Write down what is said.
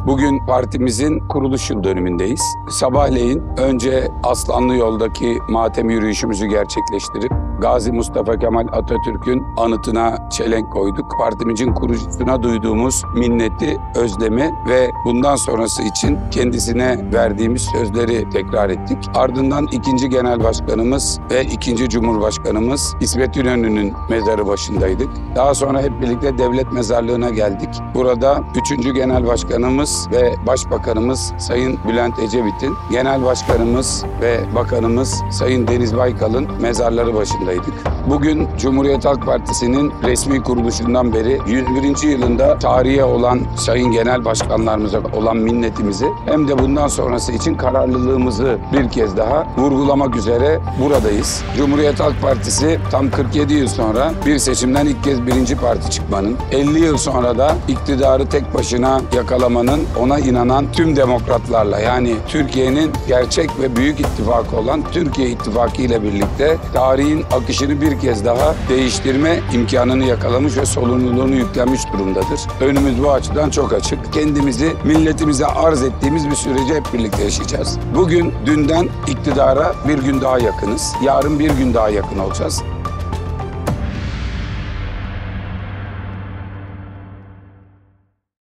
Bugün partimizin kuruluş yıl dönümündeyiz. Sabahleyin önce Aslanlı Yol'daki matem yürüyüşümüzü gerçekleştirip Gazi Mustafa Kemal Atatürk'ün anıtına çelenk koyduk. Partimizin kurucusuna duyduğumuz minneti, özlemi ve bundan sonrası için kendisine verdiğimiz sözleri tekrar ettik. Ardından 2. Genel Başkanımız ve 2. Cumhurbaşkanımız İsmet İnönü'nün mezarı başındaydık. Daha sonra hep birlikte devlet mezarlığına geldik. Burada 3. Genel Başkanımız ve Başbakanımız Sayın Bülent Ecevit'in, Genel Başkanımız ve Bakanımız Sayın Deniz Baykal'ın mezarları başındaydık. Bugün Cumhuriyet Halk Partisi'nin resmi kuruluşundan beri 101. yılında tarihe olan Sayın Genel Başkanlarımıza olan minnetimizi hem de bundan sonrası için kararlılığımızı bir kez daha vurgulamak üzere buradayız. Cumhuriyet Halk Partisi tam 47 yıl sonra bir seçimden ilk kez birinci parti çıkmanın, 50 yıl sonra da iktidarı tek başına yakalamanın, ona inanan tüm demokratlarla, yani Türkiye'nin gerçek ve büyük ittifakı olan Türkiye İttifakı ile birlikte tarihin akışını bir kez daha değiştirme imkanını yakalamış ve sorumluluğunu yüklenmiş durumdadır. Önümüz bu açıdan çok açık. Kendimizi milletimize arz ettiğimiz bir süreci hep birlikte yaşayacağız. Bugün dünden iktidara bir gün daha yakınız. Yarın bir gün daha yakın olacağız.